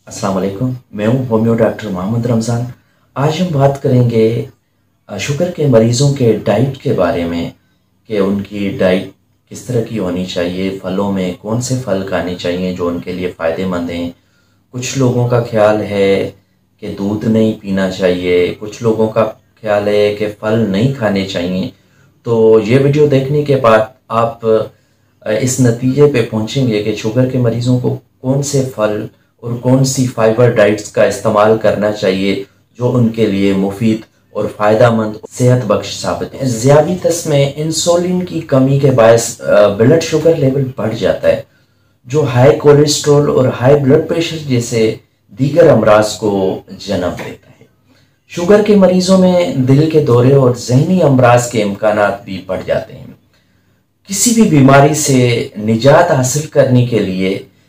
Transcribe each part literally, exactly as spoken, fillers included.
अस्सलाम वालेकुम। मैं हूँ होम्यो डॉक्टर मोहम्मद रमज़ान। आज हम बात करेंगे अ, शुगर के मरीज़ों के डाइट के बारे में कि उनकी डाइट किस तरह की होनी चाहिए, फलों में कौन से फल खाने चाहिए जो उनके लिए फ़ायदेमंद हैं। कुछ लोगों का ख़्याल है कि दूध नहीं पीना चाहिए, कुछ लोगों का ख़्याल है कि फल नहीं खाने चाहिए। तो ये वीडियो देखने के बाद आप अ, इस नतीजे पे पहुंचेंगे कि शुगर के मरीज़ों को कौन से फल और कौन सी फाइबर डाइट्स का इस्तेमाल करना चाहिए जो उनके लिए मुफीद और फ़ायदेमंद सेहत बख्श साबित है। ज़ियादतस में इंसुलिन की कमी के बायस ब्लड शुगर लेवल बढ़ जाता है, जो हाई कोलेस्ट्रॉल और हाई ब्लड प्रेशर जैसे दीगर अमराज को जन्म देता है। शुगर के मरीजों में दिल के दौरे और जहनी अमराज के इम्कानात भी बढ़ जाते हैं। किसी भी बीमारी से निजात हासिल करने के लिए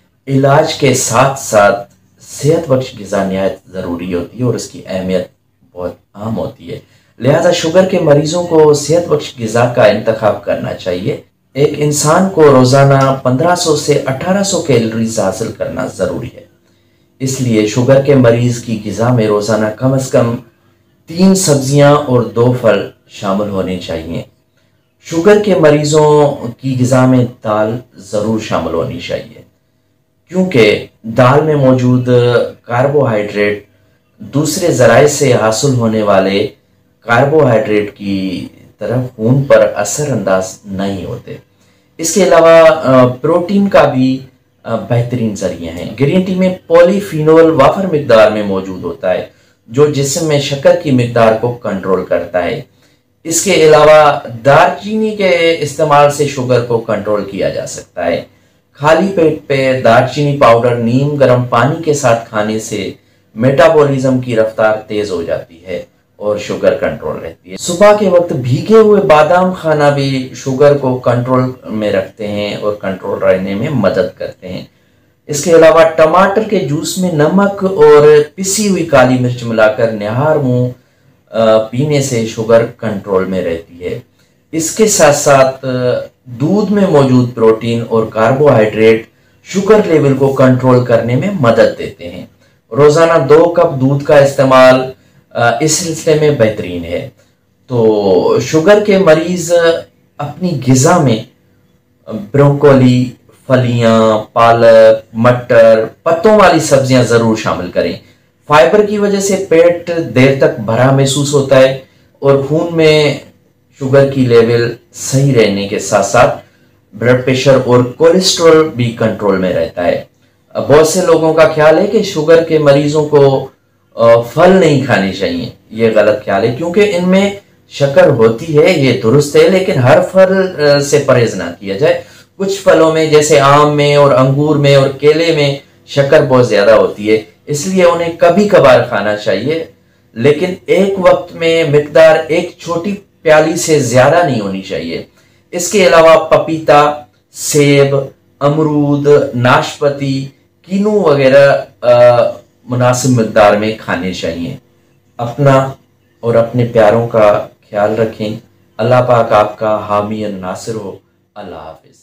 इलाज के साथ साथ सेहत बख्श ग़िज़ा नहायत ज़रूरी होती है और उसकी अहमियत बहुत अहम होती है। लिहाजा शुगर के मरीज़ों को सेहत बख्श ग़िज़ा का इंतखाब करना चाहिए। एक इंसान को रोज़ाना पंद्रह सौ से अठारह सौ कैलोरीज हासिल करना ज़रूरी है। इसलिए शुगर के मरीज़ की ग़िज़ा में रोज़ाना कम अज़ कम तीन सब्जियां और दो फल शामिल होने चाहिए। शुगर के मरीज़ों की ग़िज़ा में दाल ज़रूर शामिल होनी चाहिए, क्योंकि दाल में मौजूद कार्बोहाइड्रेट दूसरे ज़राए से हासिल होने वाले कार्बोहाइड्रेट की तरह खून पर असरअंदाज नहीं होते। इसके अलावा प्रोटीन का भी बेहतरीन ज़रिया है। ग्रीन टी में पॉलीफिनोल वाफर मिकदार में मौजूद होता है, जो जिस्म में शक्कर की मिकदार को कंट्रोल करता है। इसके अलावा दालचीनी के इस्तेमाल से शुगर को कंट्रोल किया जा सकता है। खाली पेट पे दालचीनी पाउडर नीम गर्म पानी के साथ खाने से मेटाबॉलिज्म की रफ्तार तेज हो जाती है और शुगर कंट्रोल रहती है। सुबह के वक्त भीगे हुए बादाम खाना भी शुगर को कंट्रोल में रखते हैं और कंट्रोल रहने में मदद करते हैं। इसके अलावा टमाटर के जूस में नमक और पिसी हुई काली मिर्च मिलाकर निहार मुंह पीने से शुगर कंट्रोल में रहती है। इसके साथ साथ दूध में मौजूद प्रोटीन और कार्बोहाइड्रेट शुगर लेवल को कंट्रोल करने में मदद देते हैं। रोज़ाना दो कप दूध का इस्तेमाल इस सिलसिले में बेहतरीन है। तो शुगर के मरीज़ अपनी ग़िज़ा में ब्रोकोली, फलियां, पालक, मटर, पत्तों वाली सब्जियां ज़रूर शामिल करें। फाइबर की वजह से पेट देर तक भरा महसूस होता है और खून में शुगर की लेवल सही रहने के साथ साथ ब्लड प्रेशर और कोलेस्ट्रॉल भी कंट्रोल में रहता है। बहुत से लोगों का ख्याल है कि शुगर के मरीजों को फल नहीं खाने चाहिए। ये गलत ख्याल है, क्योंकि इनमें शक्कर होती है, ये दुरुस्त है, लेकिन हर फल से परहेज ना किया जाए। कुछ फलों में जैसे आम में और अंगूर में और केले में शक्कर बहुत ज्यादा होती है, इसलिए उन्हें कभी कभार खाना चाहिए, लेकिन एक वक्त में मिकदार एक छोटी प्याली से ज्यादा नहीं होनी चाहिए। इसके अलावा पपीता, सेब, अमरूद, नाशपाती, कीनू वगैरह मुनासिब मिकदार में खाने चाहिए। अपना और अपने प्यारों का ख्याल रखें। अल्लाह पाक आपका हामी और नासिर हो। अल्लाह हाफिज।